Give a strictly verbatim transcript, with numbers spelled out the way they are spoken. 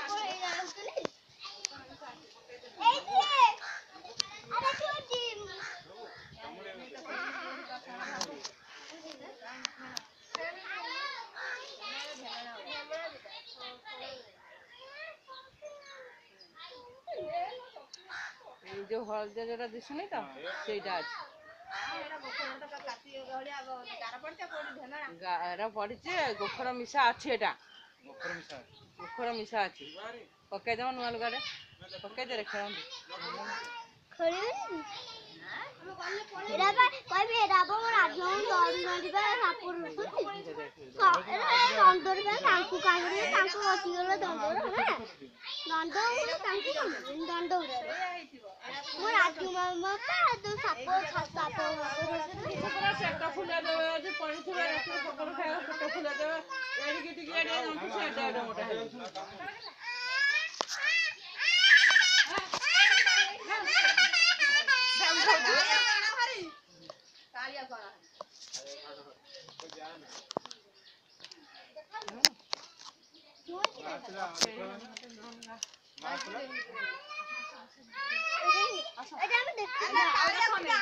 जो हलदिया जोटा दिशुनी तो सेटा अछि गार पड़ी गोखर मिशा अच्छी एटा गोखर मिशा अच्छी पकई दम नुआ लुगारे पकई दे खेल